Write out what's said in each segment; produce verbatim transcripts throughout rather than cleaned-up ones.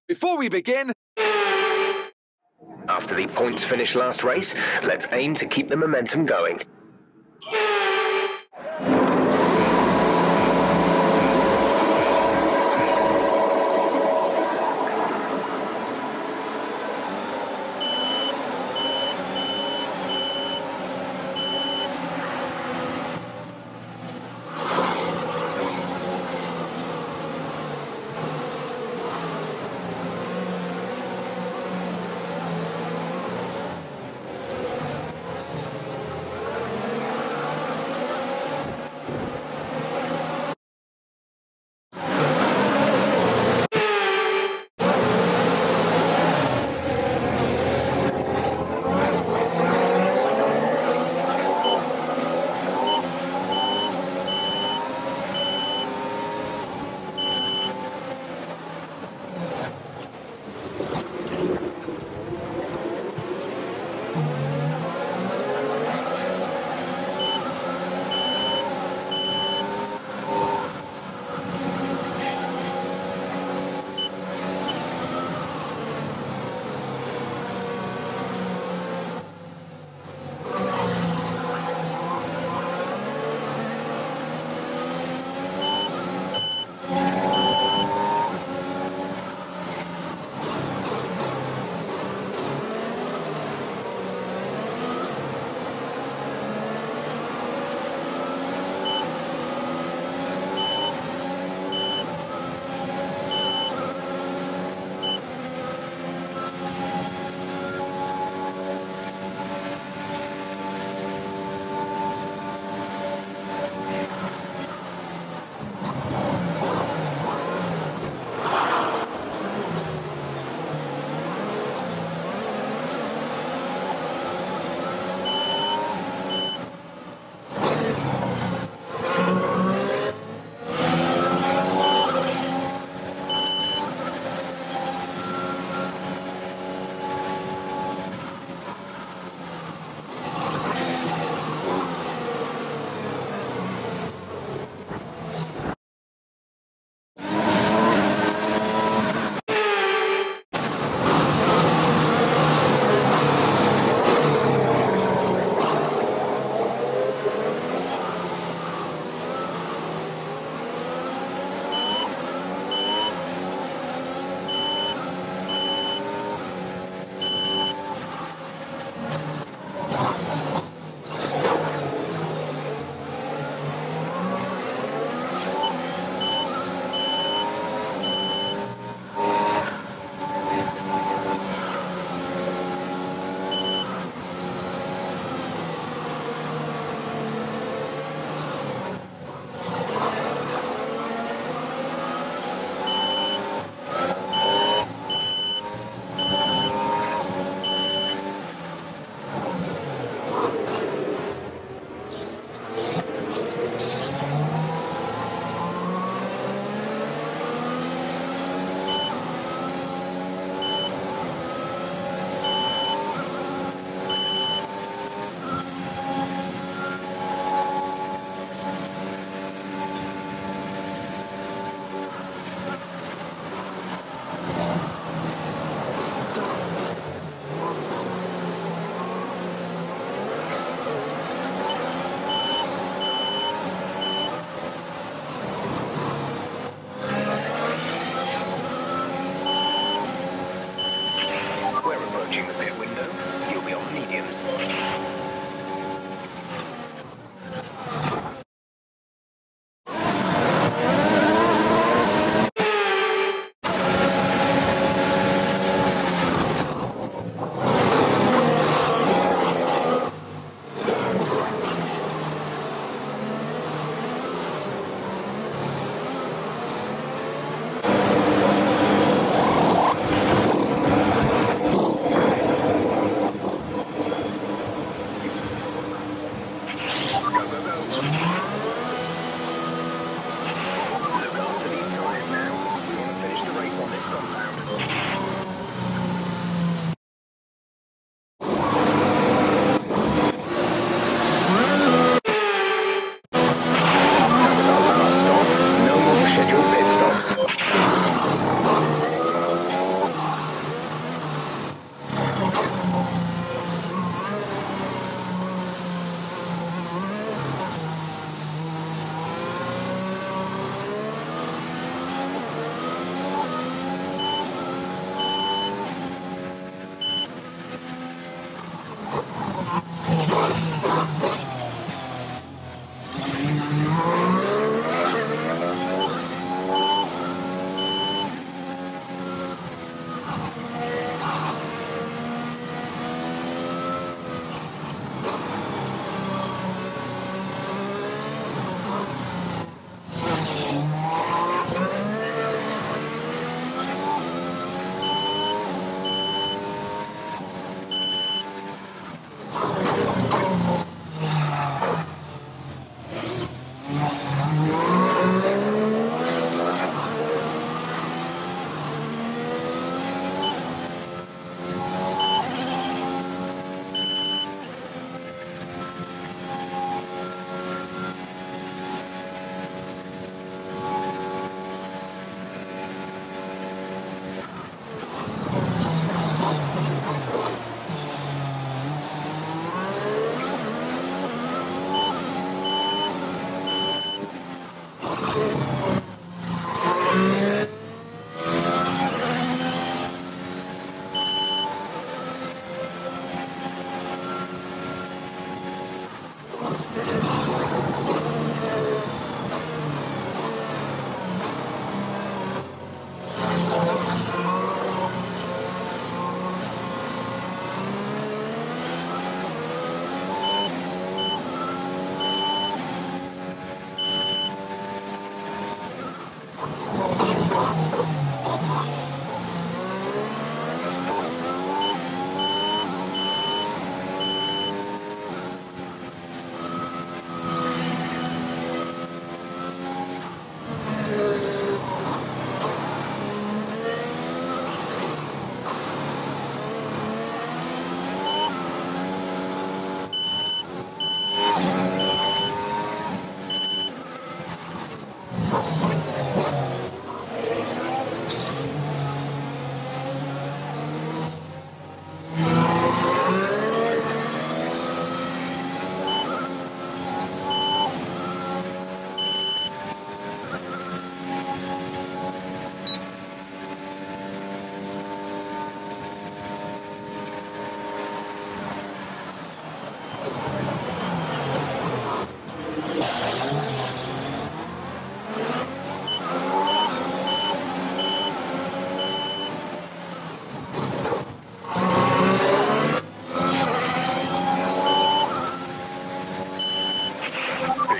Before we begin... After the points finish last race, let's aim to keep the momentum going.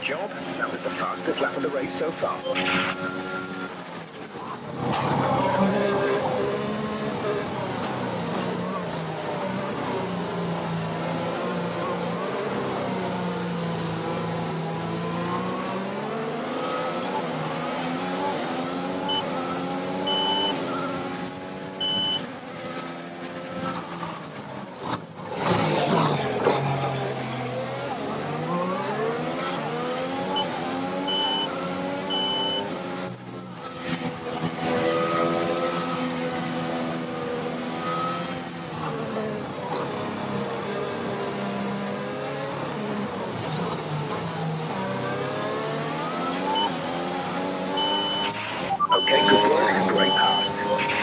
Good job. That was the fastest lap of the race so far. Okay, good work. Great pass.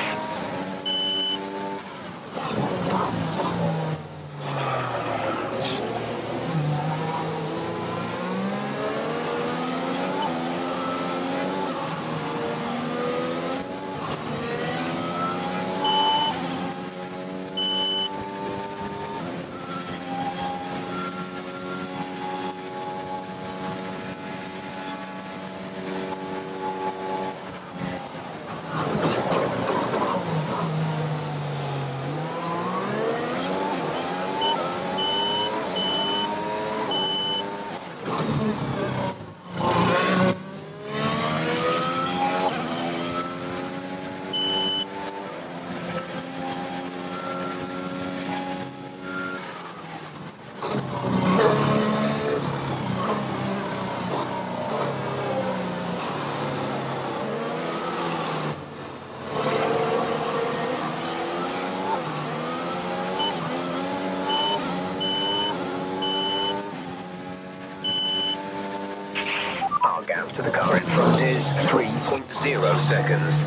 Our gap to the car in front is three point zero seconds.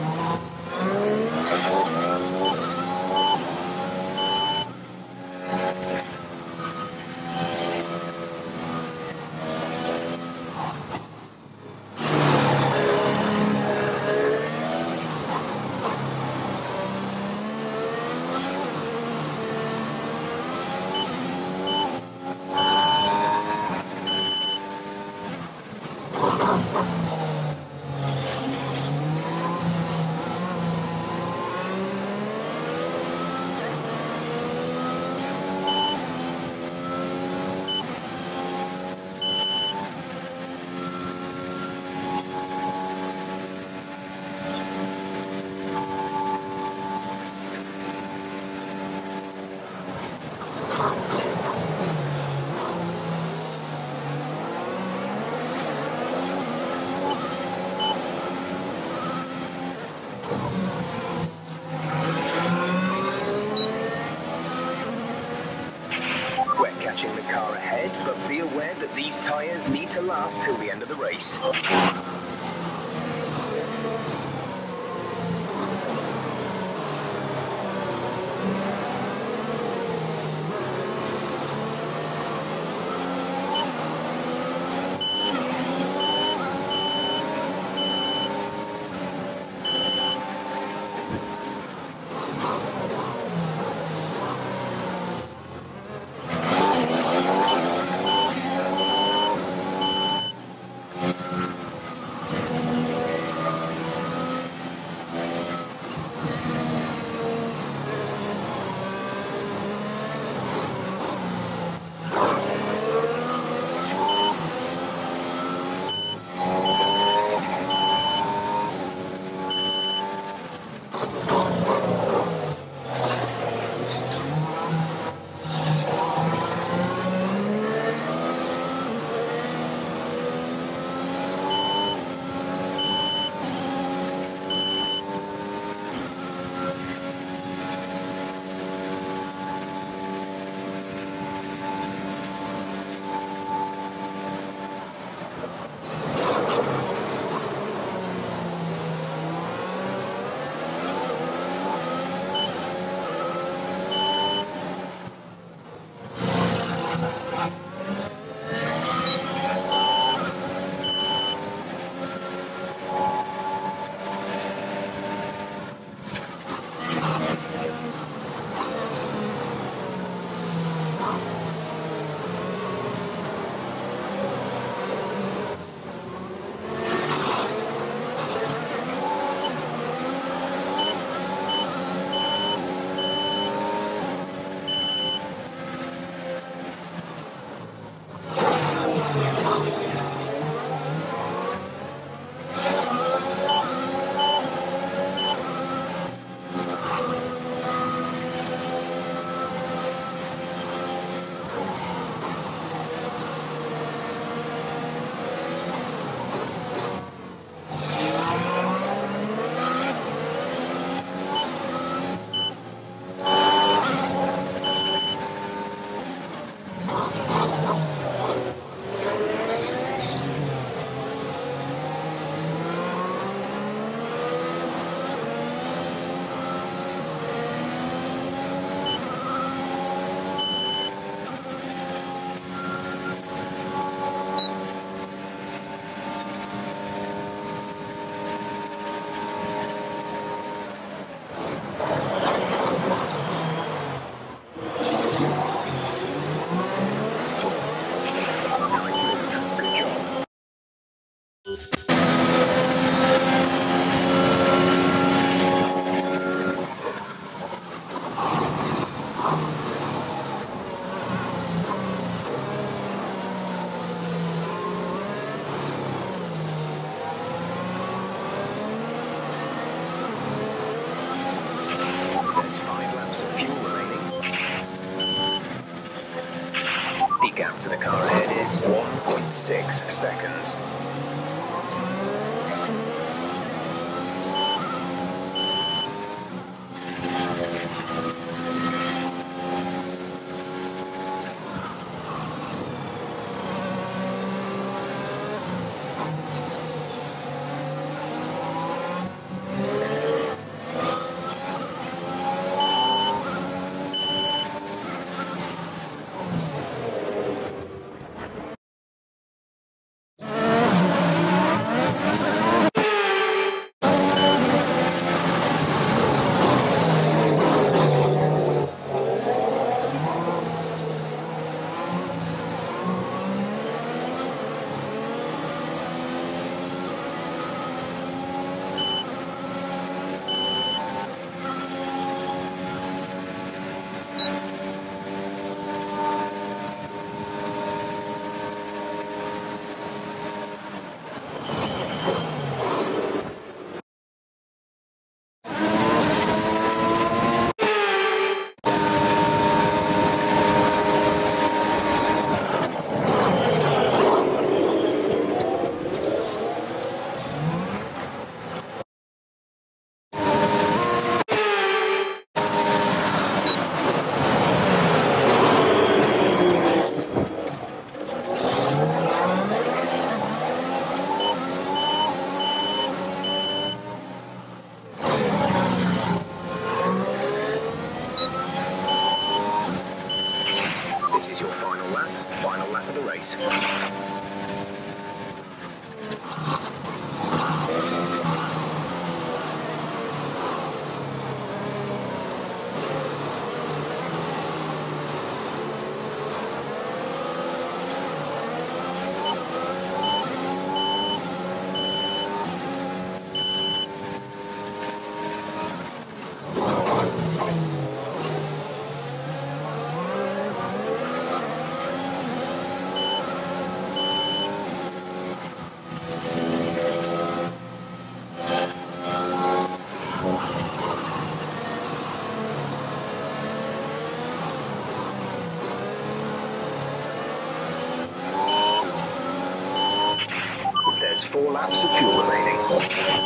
Catching the car ahead, but be aware that these tyres need to last till the end of the race. six seconds. This is your final lap, final lap of the race. There's four laps of fuel remaining.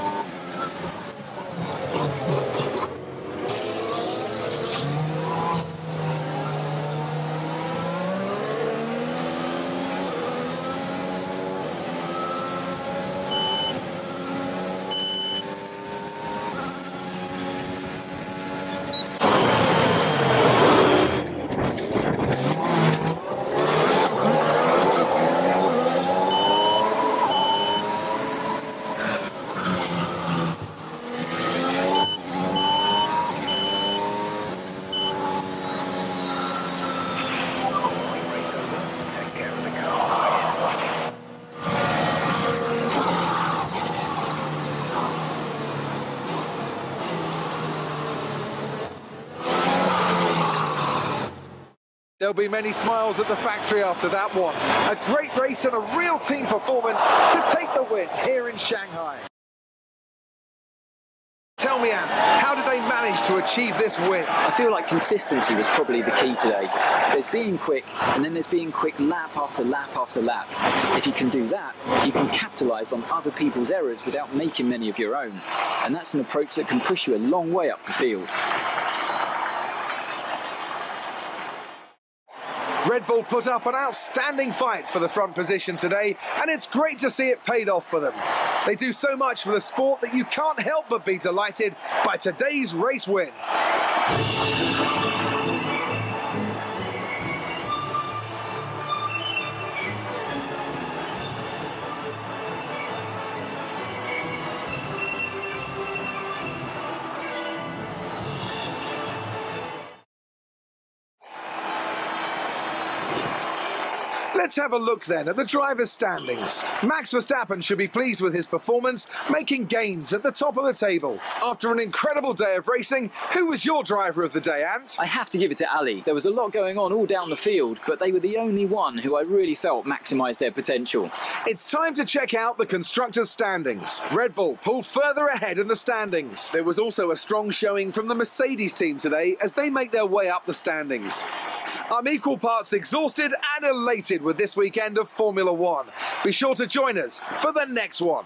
There'll be many smiles at the factory after that one. A great race and a real team performance to take the win here in Shanghai. Tell me, Ant, how did they manage to achieve this win? I feel like consistency was probably the key today. There's being quick, and then there's being quick lap after lap after lap. If you can do that, you can capitalise on other people's errors without making many of your own. And that's an approach that can push you a long way up the field. Red Bull put up an outstanding fight for the front position today, and it's great to see it paid off for them. They do so much for the sport that you can't help but be delighted by today's race win. Let's have a look then at the drivers' standings. Max Verstappen should be pleased with his performance, making gains at the top of the table. After an incredible day of racing, who was your driver of the day, Ant? I have to give it to Ali. There was a lot going on all down the field, but they were the only one who I really felt maximised their potential. It's time to check out the constructors' standings. Red Bull pulled further ahead in the standings. There was also a strong showing from the Mercedes team today as they make their way up the standings. I'm equal parts exhausted and elated with this weekend of Formula One. Be sure to join us for the next one.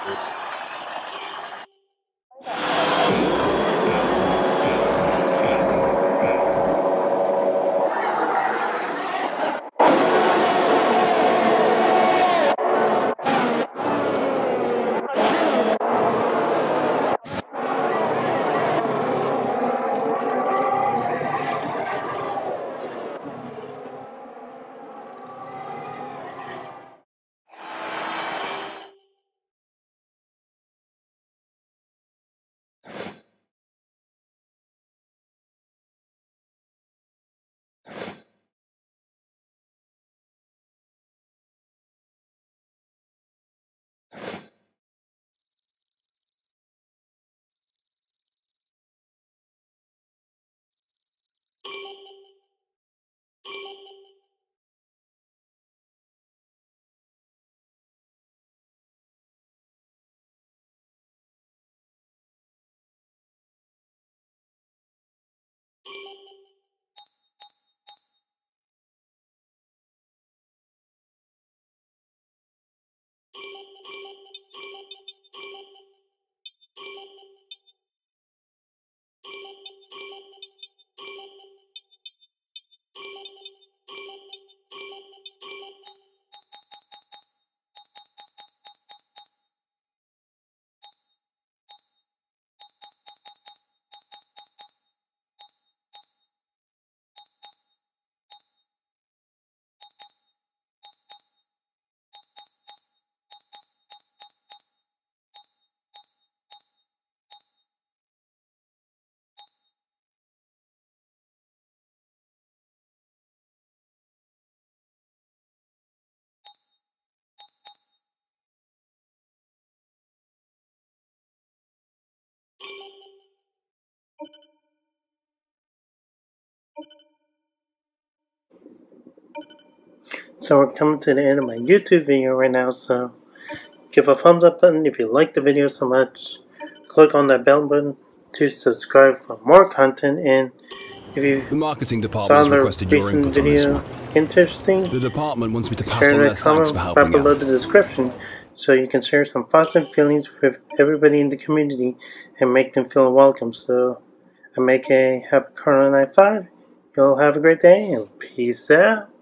So we're coming to the end of my YouTube video right now, so give a thumbs up button if you like the video so much. Click on that bell button to subscribe for more content, and if you The marketing saw department has the requested your recent input on this video one. interesting, The department wants me to pass share on in their the thanks comment for right helping below out. the description so you can share some positive feelings with everybody in the community and make them feel welcome. So I make a happy Corona Night five. You'll have a great day and peace out.